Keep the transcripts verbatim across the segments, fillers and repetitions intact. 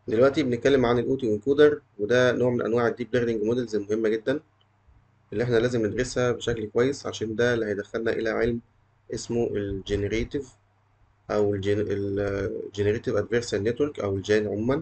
دلوقتي بنتكلم عن الاوتو انكودر، وده نوع من انواع الديب ليرنينج موديلز المهمه جدا اللي احنا لازم ندرسها بشكل كويس، عشان ده اللي هيدخلنا الى علم اسمه الجنريتيف او الجنريتيف ادفيرسال نتورك او الجان عموما.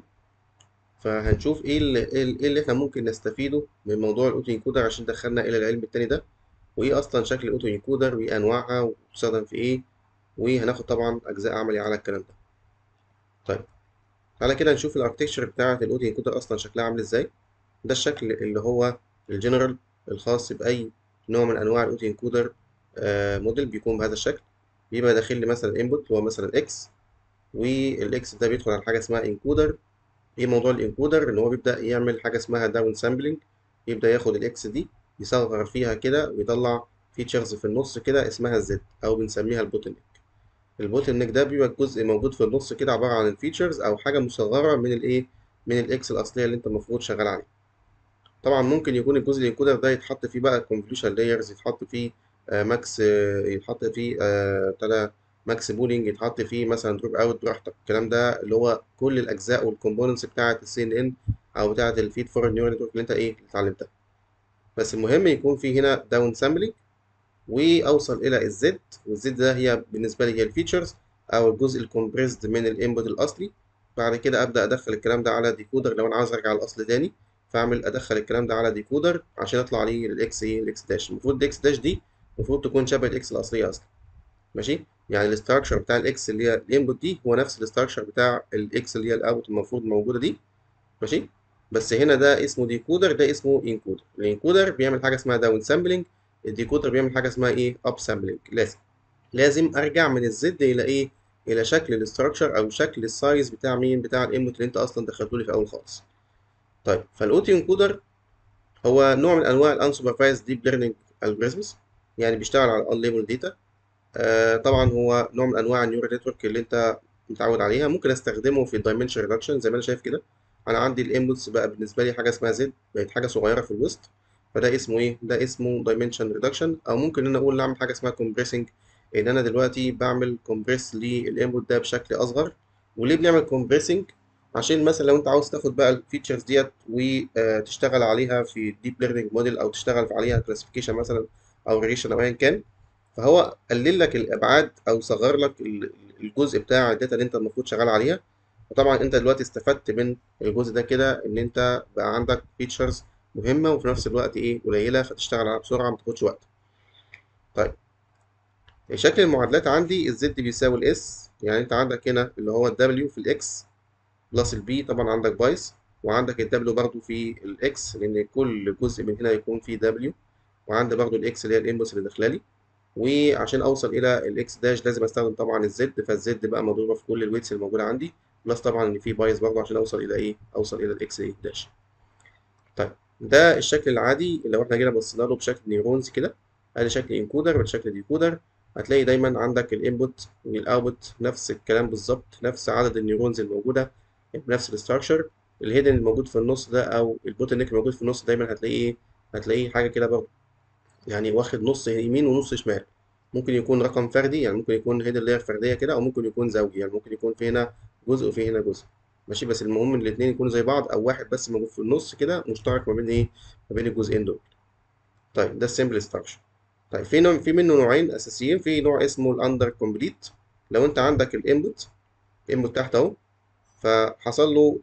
فهنشوف ايه اللي, ايه اللي احنا ممكن نستفيده من موضوع الاوتو انكودر عشان دخلنا الى العلم التاني ده، وايه اصلا شكل الاوتو انكودر وايه انواعها وبتستخدم في ايه، وهناخد طبعا اجزاء عملي على الكلام ده. طيب، تعالى كده نشوف الاركتكتشر بتاعه الاوتو انكودر اصلا شكلها عامل ازاي. ده الشكل اللي هو الجنرال الخاص بأي نوع من أنواع الأوتو انكودر. موديل بيكون بهذا الشكل، بيبقى داخل لي مثلا انبوت اللي هو مثلا اكس، والاكس ده بيدخل على حاجة اسمها انكودر. ايه موضوع الانكودر؟ ان هو بيبدأ يعمل حاجة اسمها داون سامبلنج، يبدأ ياخد الاكس دي يصغر فيها كده ويطلع فيتشرز في النص كده اسمها الزد او بنسميها البوتل نيك. البوتل نيك ده بيبقى جزء موجود في النص كده عبارة عن الفيتشرز او حاجة مصغرة من الايه، من الاكس الأصلية اللي انت المفروض شغال عليها. طبعا ممكن يكون الجزء الانكودر ده يتحط فيه بقى كونفوليوشن لايرز، يتحط فيه آه، ماكس، آه، يتحط فيه آه، ابتدى ماكس بولينج، يتحط فيه مثلا دروب اوت براحتك. الكلام ده اللي هو كل الاجزاء والكومبوننتس بتاعه السي ان ان او بتاعه الفيد فورورد نيورال نتورك اللي انت ايه اللي اتعلمتها. بس المهم يكون في هنا داون سامبلينج واوصل الى الزد، والزد ده هي بالنسبه لي هي الفيتشرز او الجزء الكومبريسد من الانبوت الاصلي. بعد كده ابدا ادخل الكلام ده على ديكودر لو انا عاوز ارجع الاصل تاني، فاعمل ادخل الكلام ده على ديكودر عشان يطلع لي الاكس ايه الاكس داش. المفروض الاكس داش دي المفروض تكون شبه الاكس الاصليه اصلا. ماشي، يعني الاستراكشر بتاع الاكس اللي هي الانبوت دي هو نفس الاستراكشر بتاع الاكس اللي هي الاوت المفروض موجوده دي. ماشي، بس هنا ده اسمه ديكودر، ده اسمه انكودر. الانكودر بيعمل حاجه اسمها داون سامبلنج، الديكودر بيعمل حاجه اسمها ايه اب سامبلنج. لازم لازم ارجع من الزد الى ايه، الى شكل الاستراكشر او شكل السايز بتاع مين، بتاع الانبوت اللي انت اصلا دخلته لي في الاول خالص. طيب، فالاوتو انكودر هو نوع من انواع الانسوبرفايزد ديب ليرنينج الجوريزمز، يعني بيشتغل على ان ليبل داتا. آه طبعا هو نوع من انواع النيورال نتورك اللي انت متعود عليها. ممكن استخدمه في الدايمنشن ريدكشن زي ما انا شايف كده. انا عندي الانبوتس بقى بالنسبه لي حاجه اسمها زد، بقت حاجه صغيره في الوسط، فده اسمه ايه، ده اسمه دايمنشن ريدكشن. او ممكن ان انا اقول اعمل حاجه اسمها كومبريسنج، ان انا دلوقتي بعمل كومبريس للانبوت ده بشكل اصغر. وليه بنعمل كومبريسنج؟ عشان مثلا لو انت عاوز تاخد بقى الفيتشرز ديت وتشتغل عليها في الديب ليرنينج موديل، او تشتغل عليها كلاسيفيكيشن مثلا او ريجريشن او ايا كان، فهو قلل لك الابعاد او صغر لك ال- الجزء بتاع الداتا اللي انت المفروض شغال عليها. وطبعا انت دلوقتي استفدت من الجزء ده كده، ان انت بقى عندك فيتشرز مهمه وفي نفس الوقت ايه قليله، فتشتغل عليها بسرعه ما تاخدش وقت. طيب، شكل المعادلات عندي الزد بيساوي الاس، يعني انت عندك هنا اللي هو الدبليو في الاكس بلس البي، طبعا عندك بايس، وعندك الدبليو برضو في الاكس لان كل جزء من هنا يكون فيه دبليو، وعندي برضو الاكس اللي هي الانبوتس اللي داخله لي. وعشان اوصل الى الاكس داش لازم استخدم طبعا الزد، فالزد بقى مضروبه في كل الويتس الموجوده عندي، بلس طبعا ان في بايس برضه عشان اوصل الى ايه، اوصل الى الاكس ايه داش. طيب، ده الشكل العادي لو احنا جينا بصينا له بشكل نيورونز كده. ادي شكل انكودر وشكل ديكودر. هتلاقي دايما عندك الانبوت والاوتبوت نفس الكلام بالظبط، نفس عدد النيورونز الموجوده بنفس الاستراكشر. الهيدن الموجود في النص ده او البوتل نيك الموجود في النص دايما هتلاقيه ايه، هتلاقيه حاجه كده برضه، يعني واخد نص يمين ونص شمال. ممكن يكون رقم فردي، يعني ممكن يكون هيدر لاير فرديه كده، او ممكن يكون زوجي، يعني ممكن يكون في هنا جزء وفي هنا جزء. ماشي، بس المهم ان الاثنين يكونوا زي بعض، او واحد بس موجود في النص كده مشترك ما بين ايه، ما بين الجزئين دول. طيب، ده السمبل ستراكشر. طيب، في نوع، في منه نوعين اساسيين. في نوع اسمه الاندر كومبليت. لو انت عندك الانبوت، الانبوت تحت اهو، فحصل له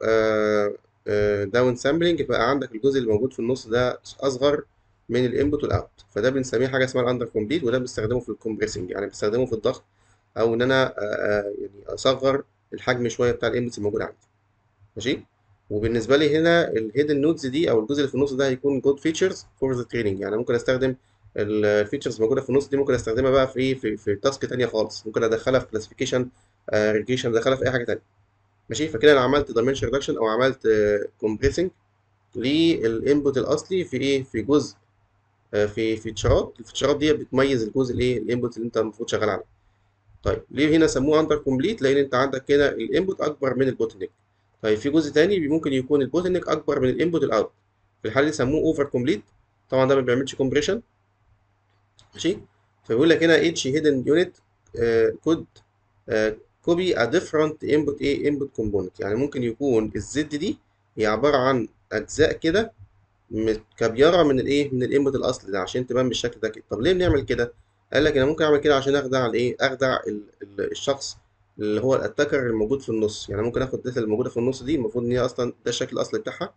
داون سامبلنج، بقى عندك الجزء اللي موجود في النص ده اصغر من الانبوت والاوت، فده بنسميه حاجه اسمها الاندر كومبليت. وده بنستخدمه في الكومبريسنج، يعني بنستخدمه في الضغط، او ان انا آه، آه، يعني اصغر الحجم شويه بتاع الانبوتس الموجود عندي. ماشي، وبالنسبه لي هنا الهيدن نودز دي او الجزء اللي في النص ده هيكون جود فيتشرز فور ذا تريننج. يعني ممكن استخدم الفيتشرز الموجوده في النص دي، ممكن استخدمها بقى في ايه، في في تاسك تانيه خالص، ممكن ادخلها في كلاسيفيكيشن، ريجريشن، ادخلها في اي حاجه تانيه. ماشي، فكده انا عملت دايمنشن ريدكشن او عملت كومبريسنج للانبوت الاصلي في ايه، في جزء، آه، في فيتشرات. الفيتشرات دي بتميز الجزء الايه، الانبوت اللي انت المفروض شغال عليه. طيب، ليه هنا سموه اندر كومبليت؟ لان انت عندك هنا الانبوت اكبر من البوتلنيك. طيب، في جزء تاني ممكن يكون البوتلنيك اكبر من الانبوت الاوت، في الحاله دي سموه اوفر كومبليت. طبعا ده ما بيعملش كومبريشن. ماشي، فبيقول لك هنا each hidden unit uh, could uh, copy a different input ايه input component. يعني ممكن يكون الزد دي هي عبارة عن أجزاء كده متكبيرة من الايه من الانبوت الأصلي ده عشان تبان بالشكل ده كده. طب ليه بنعمل كده؟ قال لك أنا ممكن أعمل كده عشان أخدع الايه أخدع ال- ال- الشخص اللي هو الاتاكر الموجود في النص. يعني ممكن آخد الداتا الموجودة في النص دي، المفروض إن هي أصلا ده الشكل الأصلي بتاعها.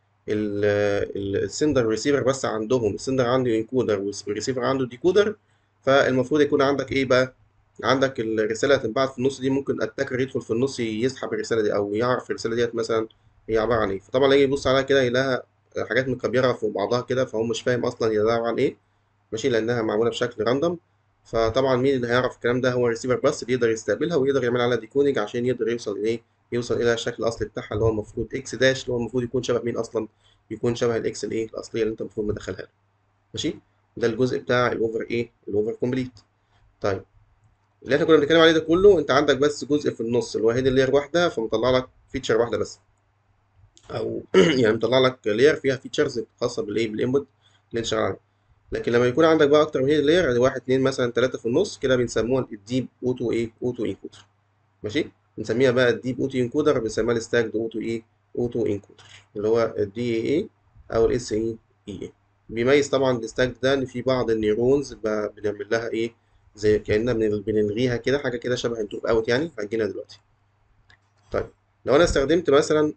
السندر ريسيفر بس عندهم، السندر عنده انكودر والريسيفر عنده ديكودر. فالمفروض يكون عندك ايه بقى، عندك الرساله هتنبعت في النص دي، ممكن اتاكر يدخل في النص يسحب الرساله دي او يعرف الرساله ديت مثلا هي عباره عن ايه. فطبعا يجي يبص عليها كده يلاقيها حاجات مكبره في بعضها كده، فهو مش فاهم اصلا هي عباره عن ايه، ماشي، لانها معموله بشكل راندوم. فطبعا مين اللي هيعرف الكلام ده؟ هو الريسيفر بس اللي يقدر يستقبلها ويقدر يعمل عليها ديكودنج عشان يقدر يوصل ايه، يوصل الى الشكل الاصلي بتاعها اللي هو المفروض اكس داش، اللي هو المفروض يكون شبه مين اصلا، يكون شبه الاكس الايه الاصليه اللي انت المفروض مدخلها له. ماشي، ده الجزء بتاع الاوفر ايه الاوفر كومبليت. طيب، اللي احنا كنا بنتكلم عليه ده كله انت عندك بس جزء في النص اللي هو هيد لاير واحده، فمطلع لك فيتشر واحده بس، او يعني مطلع لك لاير فيها فيتشرز خاصه بالايه بالانبوت اللي انت شغال عليه. لكن لما يكون عندك بقى اكتر من هيد لاير، يعني واحد اتنين مثلا تلاته في النص كده، بنسموها الديب اوتو ايه اوتو انكودر. ماشي، بنسميها بقى الديب اوتو انكودر، بنسميها الستاكد اوتو ايه اوتو انكودر، اللي هو الدي اي اي او الاس اي اي. بيميز طبعا الستاك ده ان في بعض النيورونز ب- بنعمل لها ايه، زي كأننا بن- بنلغيها كده، حاجه كده شبه الدروب اوت يعني، هتجينا دلوقتي. طيب، لو انا استخدمت مثلا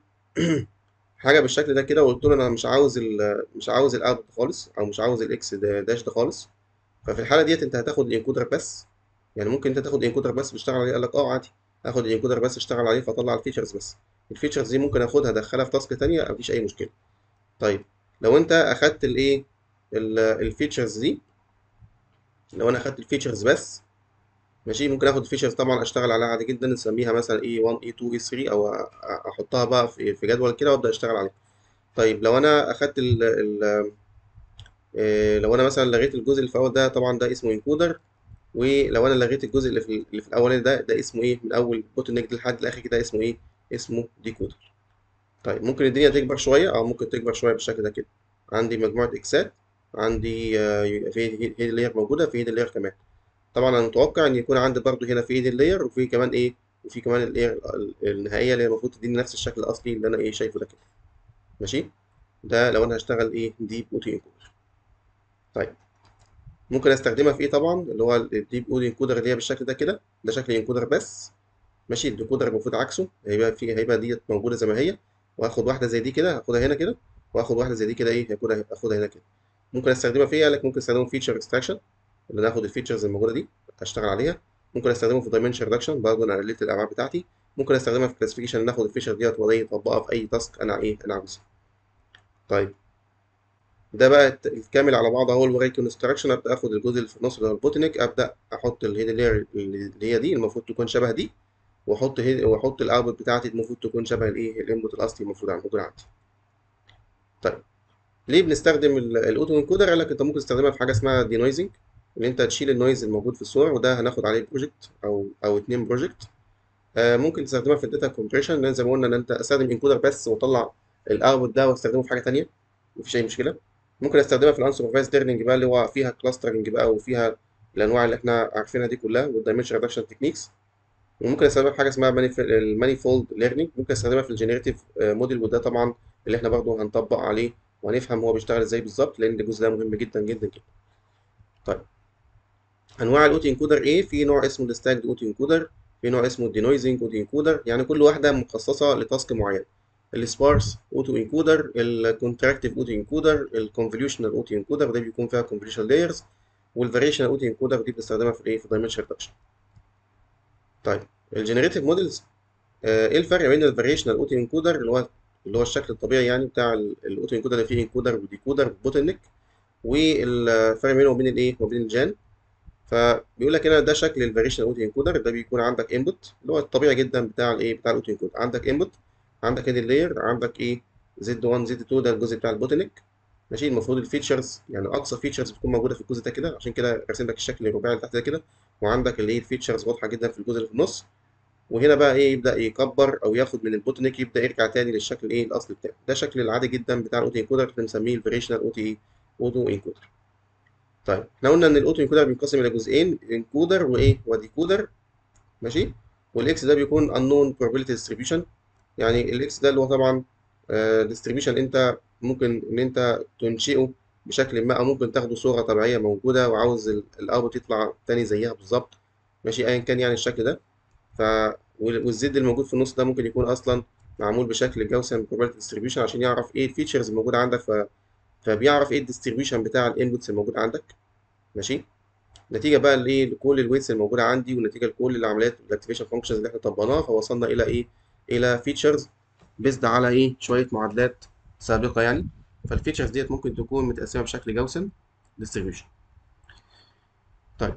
حاجه بالشكل ده كده وقلت له انا مش عاوز ال مش عاوز الاوت خالص، او مش عاوز الاكس داش ده خالص، ففي الحاله ديت انت هتاخد الانكودر بس. يعني ممكن انت تاخد انكودر بس بتشتغل عليه، قال لك اه عادي، اخد الانكودر بس اشتغل عليه فاطلع الفيتشرز بس. الفيتشرز دي ممكن اخدها ادخلها في تاسك تانية، مفيش اي مشكله. طيب، لو انت اخدت الايه الفيتشرز دي، لو انا اخدت الفيتشرز بس، ماشي، ممكن اخد الفيتشرز طبعا اشتغل عليها عادي جدا، نسميها مثلا ايه واحد ايه اتنين ايه تلاتة، او أ- احطها بقى في في جدول كده وابدا اشتغل عليها. طيب، لو انا اخدت ال ال آه، لو انا مثلا لغيت الجزء اللي في الاول ده، طبعا ده اسمه انكودر. ولو انا لغيت الجزء اللي في اللي في الاولاني ده، ده اسمه ايه من اول بوتل نيك لحد الاخر كده، اسمه ايه، اسمه ديكودر. طيب، ممكن الدنيا تكبر شويه او ممكن تكبر شويه بالشكل ده كده. عندي مجموعه اكسات، عندي آه، يبقى في هيد لاير موجوده، في هيد لاير كمان. طبعا انا متوقع ان يكون عندي برضو هنا في هيد لاير، وفي كمان ايه، وفي كمان الاير النهائيه اللي هي المفروض تديني نفس الشكل الاصلي اللي انا ايه شايفه ده كده. ماشي، ده لو انا هشتغل ايه ديب اوتو انكودر. طيب، ممكن استخدمها في ايه طبعا، اللي هو الديب اوتو انكودر اللي هي بالشكل ده كده، ده شكل انكودر بس. ماشي، الديكودر المفروض عكسه، هيبقى في هيبقى ديت موجوده زي ما هي، وهاخد واحده زي دي كده هاخدها هنا كده، واخد واحده زي دي كده ايه هاخدها هاخدها هنا كده. ممكن استخدمها في ايه، قال لك ممكن استخدمه في فيتشر اكستراكشن، اللي انا اخد الفيتشرز الموجوده دي اشتغل عليها. ممكن استخدمه في دايمنشن ريدكشن، برضه انا قللت الابعاد بتاعتي. ممكن استخدمها في كلاسيفيكيشن، ناخد الفيتشر ديت وايه اطبقها في اي تاسك انا ايه انا عاوزها. طيب، ده بقى الت- الكامل على بعضه اهو الوري كونستراكشن. ابدا اخد الجزء اللي في النص اللي هو البوتنيك، ابدا احط الهيد لاير اللي هي دي المفروض تكون شبه دي، واحط هيد واحط الاوتبوت بتاعتي المفروض تكون شبه الايه الانبوت الاصلي المفروض عن- موجود عندي. طيب، ليه بنستخدم الاوتو انكودر؟ قال لك انت ممكن تستخدمها في حاجه اسمها دي نويزنج، ان انت تشيل النويز الموجود في الصور، وده هناخد عليه بروجكت او او اتنين بروجكت. آه ممكن تستخدمها في الداتا كومبريشن، لان زي ما قلنا ان انت استخدم انكودر بس واطلع الاوتبوت ده واستخدمه في حاجه تانيه، مفيش اي مشكله. ممكن استخدمها في الانسوبرفايزد ليرنينج بقى، اللي هو فيها كلاسترنج بقى، وفيها الانواع اللي احنا عارفينها دي كلها، والدايمنشن ريدكشن تكنيكس. وممكن استخدمها في حاجه اسمها المانيفولد ليرنينج، ممكن استخدمها في الجينيريتيف موديل، وده طبعا اللي احنا برضه هنطبق عليه وهنفهم هو بيشتغل ازاي بالظبط، لان الجزء ده مهم جدا جدا جدا. طيب، انواع الاوتو انكودر ايه؟ في نوع اسمه الستاكد اوتو انكودر، في نوع اسمه الدينويزنج اوتو انكودر، يعني كل واحده مخصصه لتاسك معين. السبارس اوتو انكودر، الكونتراكتيف اوتو انكودر، الكونفوليوشنال اوتو انكودر، ده بيكون فيها كونفوليوشن لايرز، والفاريشنال اوتو انكودر دي بنستخدمها في الايه في دايمنشن ريدكشن. طيب، الجنريتيف موديلز، آه، ايه الفرق بين الفاريشنال اوتو انكودر اللي هو اللي هو الشكل الطبيعي يعني بتاع الاوتو انكودر اللي فيه انكودر وديكودر بوتل نيك، والفرق بينه وبين الايه وبين الجان. فبيقول لك هنا ده شكل الفاريشنال اوتو انكودر، ده بيكون عندك انبوت اللي هو الطبيعي جدا بتاع الايه بتاع الاوتو انكودر، عندك انبوت، عندك هيد لاير، عندك ايه زد واحد زد اتنين، ده الجزء بتاع البوتل نيك. ماشي، المفروض الفيتشرز يعني اقصى فيتشرز بتكون موجوده في الجزء ده كده، عشان كده راسم لك الشكل الرباعي اللي تحت ده كده. وعندك اللي هي الفيتشرز واضحه جدا في الجزء اللي في النص. وهنا بقى ايه يبدا يكبر او ياخد من البوتنيك، يبدا يرجع تاني للشكل ايه الاصلي بتاعه. ده الشكل العادي جدا بتاع الاوتو انكودر اللي بنسميه الفاريشنال اوتو ايه اوتو انكودر. طيب، احنا قلنا ان الاوتو انكودر بينقسم الى جزئين، انكودر وايه وديكودر. ماشي، والاكس ده بيكون unknown probability distribution. يعني الاكس ده اللي هو طبعا ديستريبيوشن انت ممكن ان انت تنشئه بشكل ما، او ممكن تاخده صوره طبيعيه موجوده وعاوز الاوتبوت يطلع تاني زيها بالظبط، ماشي، ايا كان يعني الشكل ده. ف وال- والزد الموجود في النص ده ممكن يكون اصلا معمول بشكل جاوسن probability distribution عشان يعرف ايه الفيتشرز الموجوده عندك. ف... فبيعرف ايه الديستريبيوشن بتاع الانبوتس الموجود عندك، ماشي. نتيجه بقى لايه لكل الويتس الموجوده عندي، ونتيجه لكل العمليات الاكتيفيشن فانكشنز اللي احنا طبقناها، فوصلنا الى ايه؟ الى فيتشرز بيزد على ايه؟ شويه معادلات سابقه يعني. فالفيتشرز ديت ممكن تكون متقسمه بشكل جوسن ديستريبيوشن. طيب،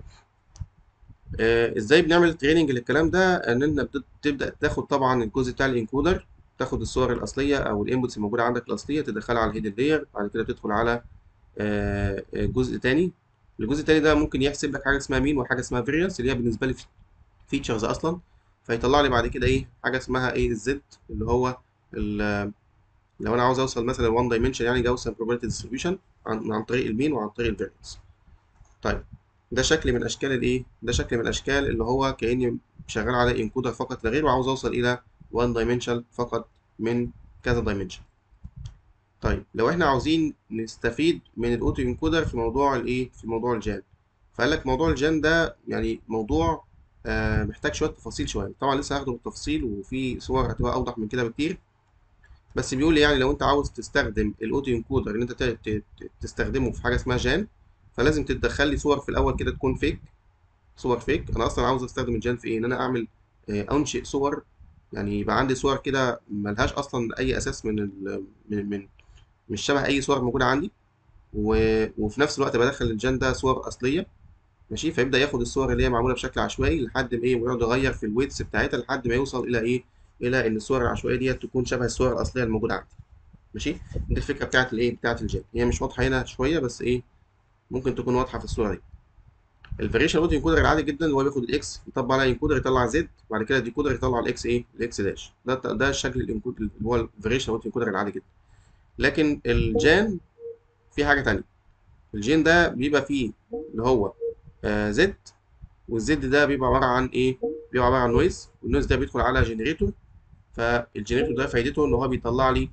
آه ازاي بنعمل تريننج للكلام ده؟ اننا بت- بتبدا تاخد طبعا الجزء بتاع الانكودر، تاخد الصور الاصليه او الانبوتس الموجوده عندك الاصليه، تدخلها على الهيدن لاير. بعد كده تدخل على آه آه، جزء تاني. الجزء التاني ده ممكن يحسب لك حاجه اسمها مين وحاجه اسمها فيريانس، اللي هي بالنسبه لي فيتشرز اصلا. فيطلع لي بعد كده ايه؟ حاجه اسمها ايه؟ الزد، اللي هو ال- لو انا عاوز اوصل مثلا وان دايمنشن يعني جوسن probability distribution عن, عن طريق المين وعن طريق الفيريانس. طيب، ده شكل من اشكال الايه؟ ده شكل من اشكال اللي هو كاني شغال على انكودر فقط لا غير، وعاوز اوصل الى وان دايمنشن فقط من كذا دايمنشن. طيب، لو احنا عاوزين نستفيد من الاوتو انكودر في موضوع الايه؟ في موضوع الجان. فقال لك موضوع الجان ده يعني موضوع آه محتاج شويه تفاصيل شويه، طبعا لسه هاخده بالتفصيل وفي صور هتبقى اوضح من كده بكتير. بس بيقول لي يعني لو انت عاوز تستخدم الاوتو انكودر ان انت ت- ت- ت- تستخدمه في حاجه اسمها جان، فلازم تدخل لي صور في الاول كده تكون فيك. صور فيك. انا اصلا عاوز استخدم الجان في ايه؟ ان انا اعمل آه، انشئ صور، يعني يبقى عندي صور كده ملهاش اصلا اي اساس من ال من من مش شبه اي صور موجوده عندي. و... وفي نفس الوقت بدخل الجان ده صور اصليه، ماشي. فيبدا ياخد الصور اللي هي معموله بشكل عشوائي لحد ما ايه، ويقعد يغير في الويتس بتاعتها لحد ما يوصل الى ايه؟ الى ان الصور العشوائيه ديت تكون شبه الصور الاصليه الموجوده عندي، ماشي. دي الفكره بتاعت الايه؟ بتاعت الجان. هي مش واضحه هنا شويه بس ايه، ممكن تكون واضحه في الصوره دي. الفاريشن اوتو انكودر العادي جدا اللي هو بياخد الاكس يطبق على انكودر يطلع زد، وبعد كده الديكودر يطلع الاكس ايه؟ الاكس داش. ده ده الشكل الانكودر اللي هو الفاريشن اوتو انكودر العادي جدا. لكن الجان في حاجه تانيه. الجين ده بيبقى فيه اللي هو آه زد، والزد ده بيبقى عباره عن ايه؟ بيبقى عباره عن نويز، والنويز ده بيدخل على جنريتور. فالجنريتور ده فايدته ان هو بيطلع لي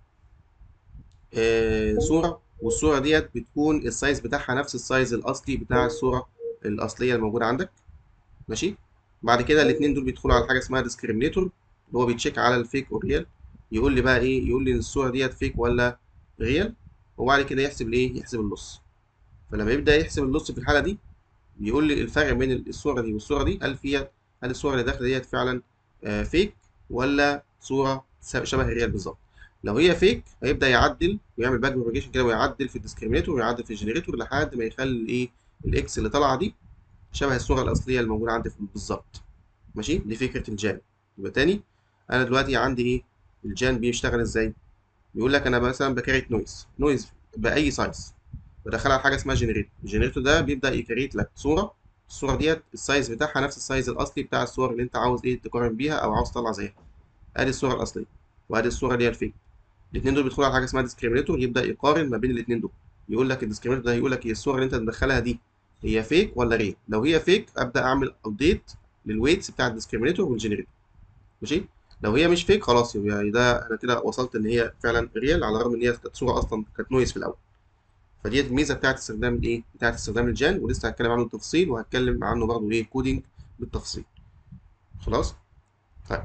آه صوره، والصوره ديت بتكون السايز بتاعها نفس السايز الاصلي بتاع الصوره الاصليه الموجوده عندك، ماشي. بعد كده الاثنين دول بيدخلوا على حاجه اسمها ديسكريمينيتور، اللي هو بيتشيك على الفيك والريال. يقول لي بقى ايه؟ يقول لي ان الصوره ديت فيك ولا ريال. وبعد كده يحسب الايه؟ يحسب اللص. فلما يبدا يحسب اللص في الحاله دي، بيقول لي الفرق بين الصورة دي والصورة دي، هل فيها هل الصورة اللي داخلة ديت فعلا آه، فيك ولا صورة س- شبه الريال بالظبط. لو هي فيك هيبدأ يعدل ويعمل باك بروباجيشن كده، ويعدل في الديسكريمينيتور ويعدل في الجنريتور لحد ما يخلي الايه؟ الاكس اللي طالعة دي شبه الصورة الأصلية الموجودة عندي في- بالظبط، ماشي. دي فكرة الجان. يبقى تاني، أنا دلوقتي عندي ايه؟ الجان بيشتغل ازاي؟ بيقول لك أنا مثلا بكريت نويز نويز بأي سايز، بدخلها على حاجه اسمها جنريتور. الجنريتور ده بيبدا يكريت لك صوره. الصوره ديت السايز بتاعها نفس السايز الاصلي بتاع الصور اللي انت عاوز ايه؟ تقارن بيها او عاوز تطلع زيها. ادي الصوره الاصليه، وادي الصوره دي الفيك. الاثنين دول بيدخلوا على حاجه اسمها ديسكريمينيتور، يبدا يقارن ما بين الاثنين دول. يقول لك الديسكريمينيتور ده يقول لك هي الصوره اللي انت مدخلها دي هي فيك ولا ريل. لو هي فيك ابدا اعمل ابديت للويتس بتاع الديسكريمينيتور والجنريتور، ماشي. لو هي مش فيك خلاص، يبقى ده انا كده وصلت ان هي فعلا ريال، على الرغم ان هي كانت صوره اصلا كانت نويز في الاول. فدي الميزه بتاعت استخدام الايه؟ بتاعت استخدام الجان، ولسه هتكلم عنه بالتفصيل، وهتكلم عنه برضه ايه؟ كودينج بالتفصيل. خلاص. طيب،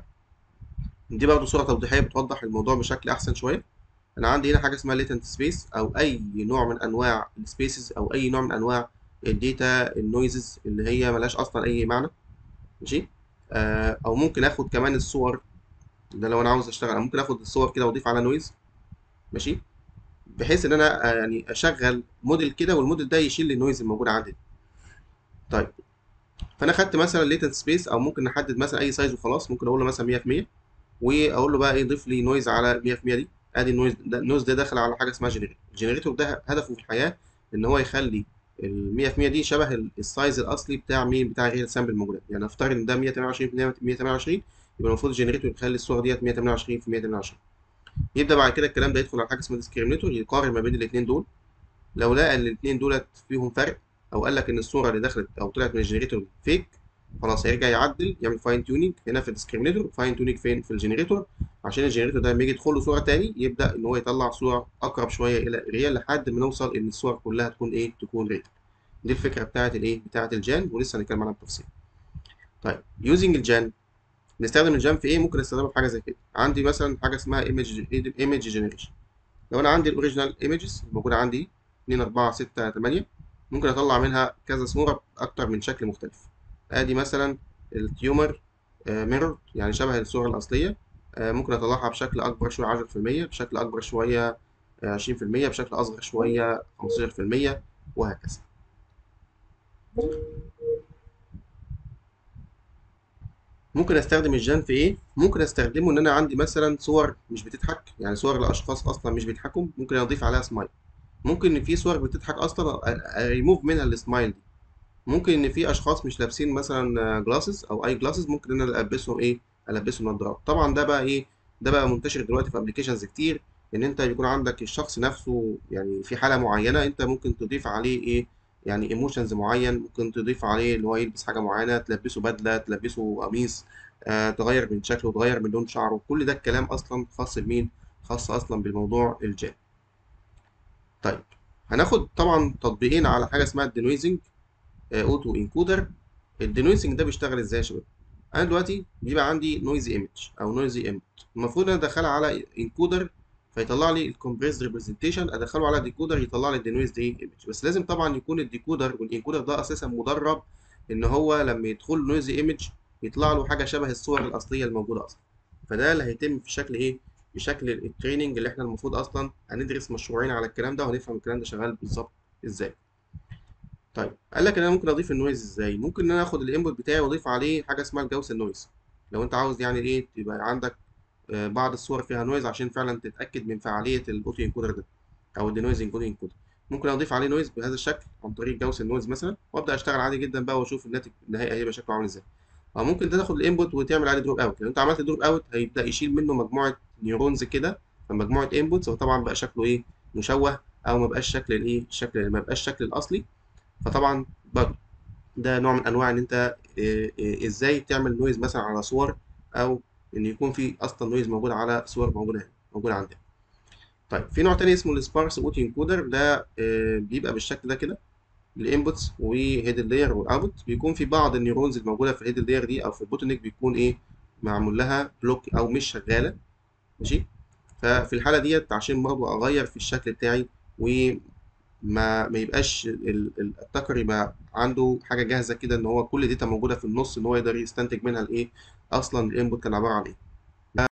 دي برضه صوره توضيحيه بتوضح الموضوع بشكل احسن شويه. انا عندي هنا حاجه اسمها ليتنت سبيس، او اي نوع من انواع السبيسز، او اي نوع من انواع الداتا النويزز اللي هي ملهاش اصلا اي معنى، ماشي. آه او ممكن اخد كمان الصور. ده لو انا عاوز اشتغل، أنا ممكن اخد الصور كده واضيف على نويز، ماشي، بحيث ان انا آه يعني اشغل موديل كده، والموديل ده يشيل لي النويز الموجوده عندي. طيب، فانا خدت مثلا ليتنت سبيس، او ممكن نحدد مثلا اي سايز وخلاص. ممكن اقول له مثلا مية في المية، واقول له بقى ايه؟ ضيف لي نويز على مية في المية دي. ادي النويز ده، النويز ده داخل على حاجه اسمها جنريتور. الجنريتور ده هدفه في الحياه ان هو يخلي ال مية في المية دي شبه ال- السايز الاصلي بتاع مين؟ بتاع غير السامبل الموجوده. يعني نفترض ان ده مية وتمنية وعشرين في مية وتمنية وعشرين، يبقى المفروض الجنريتور يخلي الصوره ديت مية وتمنية وعشرين في مية وتمنية وعشرين. يبدا بعد كده الكلام ده يدخل على حاجه اسمها ديسكريمينيتور، يقارن ما بين الاثنين دول. لو لقى ان الاثنين دولت فيهم فرق، او قال لك ان الصوره اللي دخلت او طلعت من الجنريتور فيك، خلاص هيرجع يعدل يعمل فاين تيونينج هنا في الديسكريمينيتور، فاين تيونينج فين؟ في الجنريتور، عشان الجنريتور ده لما يجي يدخل له صوره تاني يبدا ان هو يطلع صوره اقرب شويه الى الريال لحد ما نوصل ان الصور كلها تكون ايه؟ تكون ريال. دي الفكره بتاعت الايه؟ بتاعت الجان، ولسه هنتكلم عنها بالتفصيل. طيب يوزنج الجان، نستخدم الجان في ايه؟ ممكن استخدمه في حاجه زي كده. عندي مثلا حاجه اسمها ايمج ايمج جنريشن. لو انا عندي الاوريجينال ايمجز الموجوده عندي اتنين اربعة ستة تمانية، ممكن اطلع منها كذا صوره باكتر من شكل مختلف. ادي مثلا التيومر ميرور، يعني شبه الصوره الاصليه. آه، ممكن اطلعها بشكل اكبر شويه عشرة في المية، بشكل اكبر شويه آه، عشرين في المية، بشكل اصغر شويه خمستاشر في المية، وهكذا. ممكن استخدم الجان في ايه؟ ممكن استخدمه ان انا عندي مثلا صور مش بتضحك، يعني صور لاشخاص اصلا مش بيضحكوا، ممكن اضيف عليها سمايل. ممكن ان في صور بتضحك اصلا ريموف منها السمايل دي. ممكن ان في اشخاص مش لابسين مثلا جلاسز او اي جلاسز، ممكن ان انا البسهم ايه؟ البسهم نظارات. طبعا ده بقى ايه؟ ده بقى منتشر دلوقتي في ابلكيشنز كتير، ان انت بيكون عندك الشخص نفسه يعني في حاله معينه، انت ممكن تضيف عليه ايه؟ يعني ايموشنز معين، ممكن تضيف عليه ان هو يلبس حاجه معينه، تلبسه بدله، تلبسه قميص، آه، تغير من شكله، تغير من لون شعره. كل ده الكلام اصلا خاص بمين؟ خاص اصلا بالموضوع الجان. طيب هناخد طبعا تطبيقين على حاجه اسمها الدينويزنج اوتو انكودر. الدينويزنج ده بيشتغل ازاي يا شباب؟ انا دلوقتي بيبقى عندي نويزي ايمج او نويزي انبوت، المفروض انا ادخلها على انكودر فيطلع لي الكومبريسد ريبريزنتيشن، ادخله على ديكودر يطلع لي الدينويز دي ايمج. بس لازم طبعا يكون الديكودر والانكودر ده اساسا مدرب ان هو لما يدخل نويزي ايمج يطلع له حاجه شبه الصور الاصليه الموجوده اصلا. فده اللي هيتم في شكل ايه؟ بشكل التريننج اللي احنا المفروض اصلا هندرس مشروعين على الكلام ده وهنفهم الكلام ده شغال بالظبط ازاي. طيب قال لك ان انا ممكن اضيف النويز ازاي؟ ممكن ان انا اخد الانبوت بتاعي واضيف عليه حاجه اسمها الجوس النويز. لو انت عاوز يعني ايه تبقى عندك آه، بعض الصور فيها نويز عشان فعلا تتاكد من فعاليه الاوتو انكودر ده او الدينويز انكودر انكودر. ممكن اضيف عليه نويز بهذا الشكل عن طريق جوس النويز مثلا، وابدا اشتغل عادي جدا بقى واشوف الناتج النهائي هيبقى شكله عامل ازاي. او ممكن ده تاخد الانبوت وتعمل عليه دروب اوت. لو انت عملت دروب اوت هيبدا يشيل منه مجموعه نيورونز كده، فمجموعه انبوتس، وطبعا بقى شكله ايه؟ مشوه، او ما بقاش شكل الايه؟ الشكل ما بقاش الشكل الاصلي. فطبعا برضه ده نوع من انواع ان انت إيه إيه ازاي تعمل نويز مثلا على صور، او ان يكون في اصلا نويز موجود على صور موجوده هنا موجوده عندنا. طيب في نوع تاني اسمه السبارس اوتو انكودر، ده آه، بيبقى بالشكل ده كده. الانبوتس وهيد لاير والاوتبوت بيكون في بعض النيورونز الموجوده في الهيد لاير دي او في البوتونيك بيكون ايه؟ معمول لها بلوك او مش شغاله. ماشي. ففي الحاله ديت عشان برضه اغير في الشكل بتاعي وما ما يبقاش ال- ال- التاكر يبقى عنده حاجه جاهزه كده ان هو كل داتا موجوده في النص ان هو يقدر يستنتج منها الايه؟ اصلا الانبوت كان عباره عن ايه.